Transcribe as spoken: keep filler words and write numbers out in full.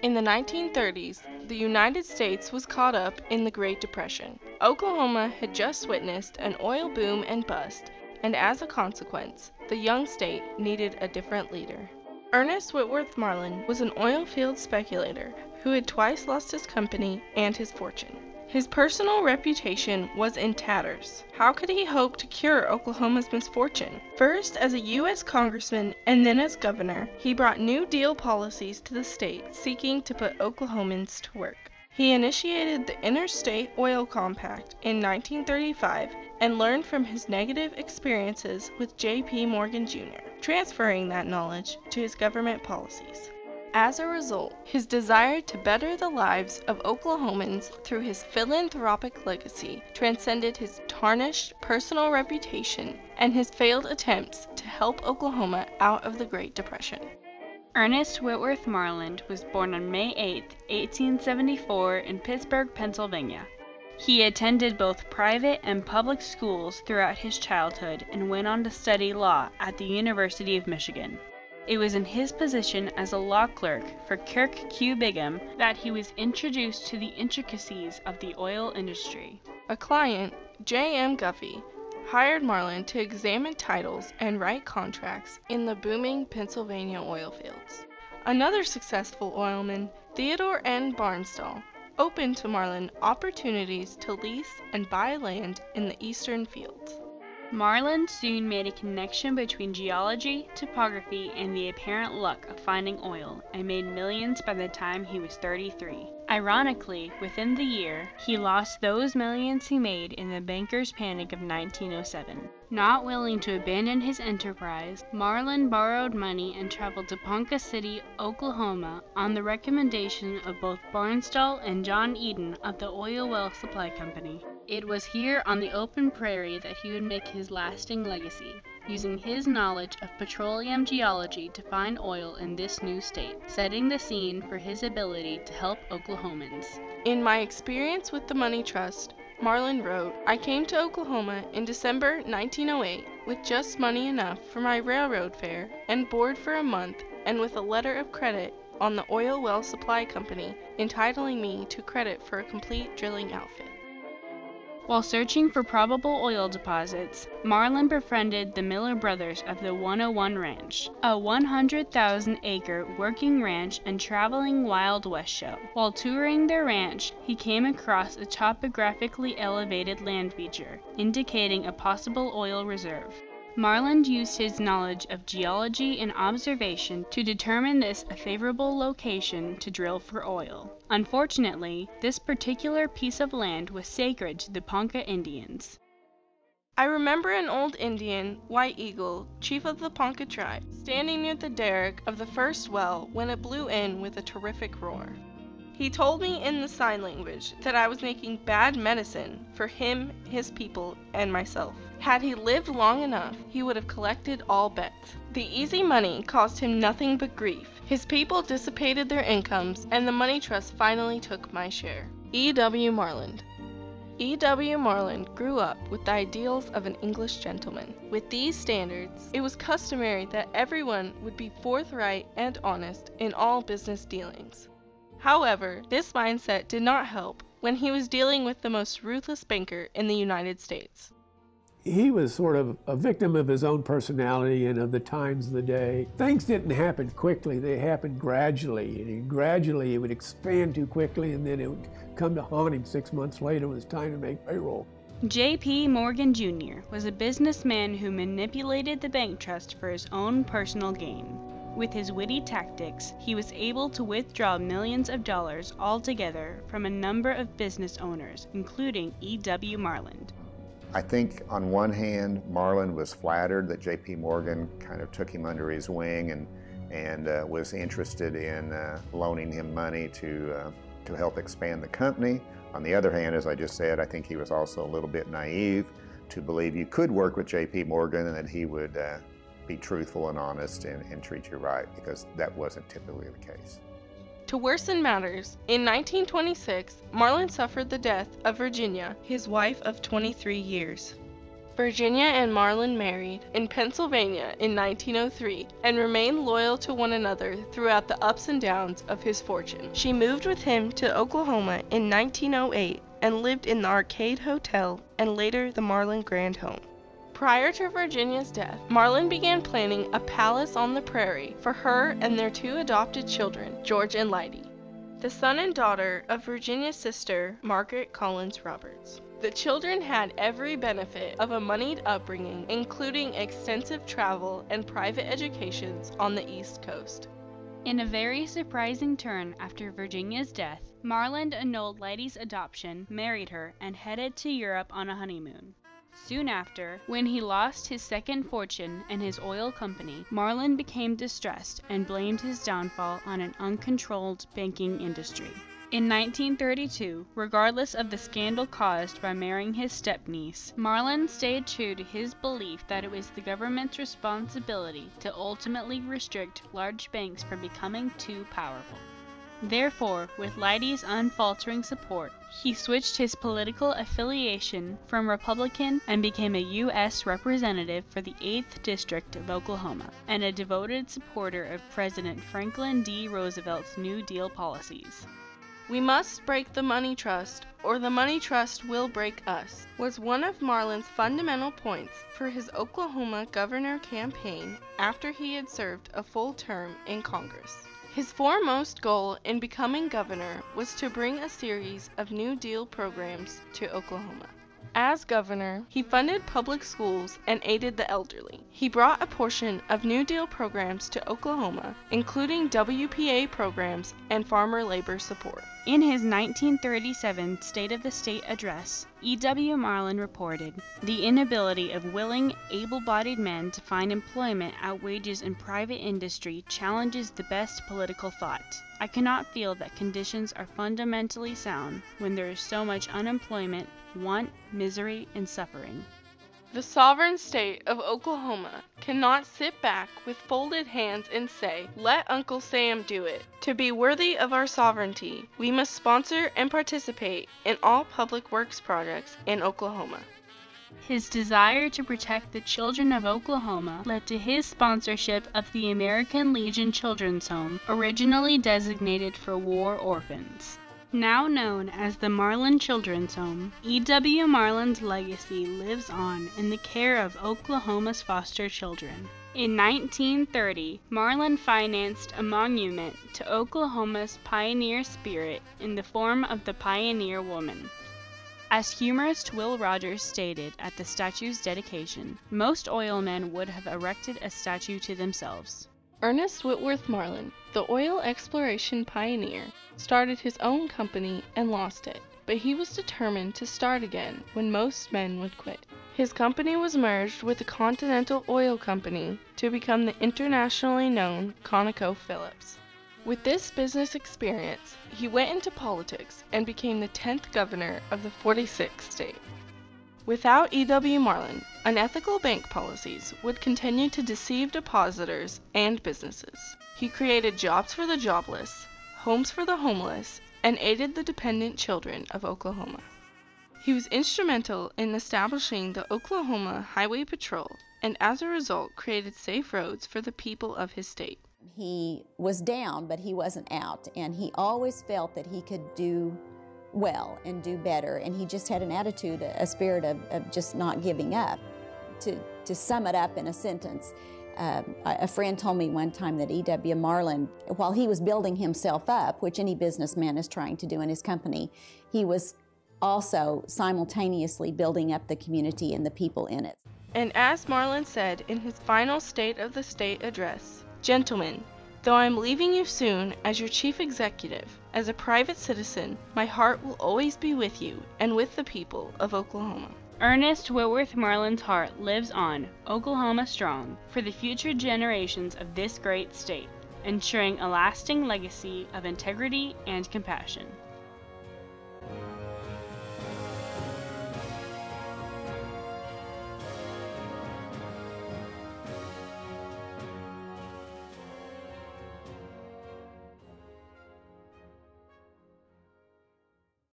In the nineteen thirties, the United States was caught up in the Great Depression. Oklahoma had just witnessed an oil boom and bust, and as a consequence, the young state needed a different leader. Ernest Whitworth Marlin was an oil field speculator who had twice lost his company and his fortune. His personal reputation was in tatters. How could he hope to cure Oklahoma's misfortune? First as a U S congressman and then as governor, he brought New Deal policies to the state seeking to put Oklahomans to work. He initiated the Interstate Oil Compact in nineteen thirty-five and learned from his negative experiences with J P Morgan Junior, transferring that knowledge to his government policies. As a result, his desire to better the lives of Oklahomans through his philanthropic legacy transcended his tarnished personal reputation and his failed attempts to help Oklahoma out of the Great Depression. Ernest Whitworth Marlin was born on May eighth, eighteen seventy-four in Pittsburgh, Pennsylvania. He attended both private and public schools throughout his childhood and went on to study law at the University of Michigan. It was in his position as a law clerk for Kirk Q. Bigham that he was introduced to the intricacies of the oil industry. A client, J M Guffey, hired Marlin to examine titles and write contracts in the booming Pennsylvania oil fields. Another successful oilman, Theodore N. Barnsdall, opened to Marlin opportunities to lease and buy land in the eastern fields. Marlin soon made a connection between geology, topography, and the apparent luck of finding oil, and made millions by the time he was thirty-three. Ironically, within the year, he lost those millions he made in the banker's panic of nineteen oh seven. Not willing to abandon his enterprise, Marlin borrowed money and traveled to Ponca City, Oklahoma, on the recommendation of both Barnsdall and John Eden of the Oil Well Supply Company. It was here on the open prairie that he would make his lasting legacy, using his knowledge of petroleum geology to find oil in this new state, setting the scene for his ability to help Oklahomans. In my experience with the Money Trust, Marlin wrote, I came to Oklahoma in December nineteen oh eight with just money enough for my railroad fare and board for a month, and with a letter of credit on the Oil Well Supply Company entitling me to credit for a complete drilling outfit. While searching for probable oil deposits, Marlin befriended the Miller brothers of the one oh one Ranch, a one hundred thousand acre working ranch and traveling Wild West show. While touring their ranch, he came across a topographically elevated land feature, indicating a possible oil reserve. Marlin used his knowledge of geology and observation to determine this a favorable location to drill for oil. Unfortunately, this particular piece of land was sacred to the Ponca Indians. I remember an old Indian, White Eagle, chief of the Ponca tribe, standing near the derrick of the first well when it blew in with a terrific roar. He told me in the sign language that I was making bad medicine for him, his people, and myself. Had he lived long enough, he would have collected all bets. The easy money caused him nothing but grief. His people dissipated their incomes, and the Money Trust finally took my share. E W Marlin. E W Marlin grew up with the ideals of an English gentleman. With these standards, it was customary that everyone would be forthright and honest in all business dealings. However, this mindset did not help when he was dealing with the most ruthless banker in the United States. He was sort of a victim of his own personality and of the times of the day. Things didn't happen quickly, they happened gradually. And gradually it would expand too quickly, and then it would come to haunt him six months later when it was time to make payroll. J P Morgan Junior was a businessman who manipulated the bank trust for his own personal gain. With his witty tactics, he was able to withdraw millions of dollars altogether from a number of business owners, including E W Marlin. I think on one hand, Marlin was flattered that J P Morgan kind of took him under his wing and, and uh, was interested in uh, loaning him money to, uh, to help expand the company. On the other hand, as I just said, I think he was also a little bit naive to believe you could work with J P Morgan and that he would uh, be truthful and honest and, and treat you right, because that wasn't typically the case. To worsen matters, in nineteen twenty-six, Marlin suffered the death of Virginia, his wife of twenty-three years. Virginia and Marlin married in Pennsylvania in nineteen oh three and remained loyal to one another throughout the ups and downs of his fortune. She moved with him to Oklahoma in nineteen oh eight and lived in the Arcade Hotel and later the Marlin Grand Home. Prior to Virginia's death, Marlin began planning a palace on the prairie for her and their two adopted children, George and Lydia, the son and daughter of Virginia's sister, Margaret Collins Roberts. The children had every benefit of a moneyed upbringing, including extensive travel and private educations on the East Coast. In a very surprising turn after Virginia's death, Marlin annulled Lydia's adoption, married her, and headed to Europe on a honeymoon. Soon after, when he lost his second fortune and his oil company, Marlin became distressed and blamed his downfall on an uncontrolled banking industry. In nineteen thirty-two, regardless of the scandal caused by marrying his stepniece, Marlin stayed true to his belief that it was the government's responsibility to ultimately restrict large banks from becoming too powerful. Therefore, with Lydia's unfaltering support, he switched his political affiliation from Republican and became a U S representative for the eighth District of Oklahoma, and a devoted supporter of President Franklin D. Roosevelt's New Deal policies. "We must break the money trust, or the money trust will break us," was one of Marlin's fundamental points for his Oklahoma governor campaign after he had served a full term in Congress. His foremost goal in becoming governor was to bring a series of New Deal programs to Oklahoma. As governor, he funded public schools and aided the elderly. He brought a portion of New Deal programs to Oklahoma, including W P A programs and farmer labor support. In his nineteen thirty-seven State of the State address, E W Marlin reported, "The inability of willing, able-bodied men to find employment at wages in private industry challenges the best political thought. I cannot feel that conditions are fundamentally sound when there is so much unemployment, want, misery, and suffering." The sovereign state of Oklahoma cannot sit back with folded hands and say, "Let Uncle Sam do it." To be worthy of our sovereignty, we must sponsor and participate in all public works projects in Oklahoma. His desire to protect the children of Oklahoma led to his sponsorship of the American Legion Children's Home, originally designated for war orphans. Now known as the Marlin Children's Home, E W Marlin's legacy lives on in the care of Oklahoma's foster children. In nineteen thirty, Marlin financed a monument to Oklahoma's pioneer spirit in the form of the Pioneer Woman. As humorist Will Rogers stated at the statue's dedication, most oil men would have erected a statue to themselves. Ernest Whitworth Marlin, the oil exploration pioneer, started his own company and lost it, but he was determined to start again when most men would quit. His company was merged with the Continental Oil Company to become the internationally known ConocoPhillips. With this business experience, he went into politics and became the tenth governor of the forty-sixth state. Without E W Marlin, unethical bank policies would continue to deceive depositors and businesses. He created jobs for the jobless, homes for the homeless, and aided the dependent children of Oklahoma. He was instrumental in establishing the Oklahoma Highway Patrol, and as a result created safe roads for the people of his state. He was down, but he wasn't out, and he always felt that he could do well and do better, and he just had an attitude, a spirit of, of just not giving up. To, to sum it up in a sentence, uh, a friend told me one time that E W Marlin, while he was building himself up, which any businessman is trying to do in his company, he was also simultaneously building up the community and the people in it. And as Marlin said in his final State of the State address, "Gentlemen, though I am leaving you soon as your chief executive, as a private citizen, my heart will always be with you and with the people of Oklahoma." Ernest Whitworth Marlin's heart lives on, Oklahoma strong, for the future generations of this great state, ensuring a lasting legacy of integrity and compassion.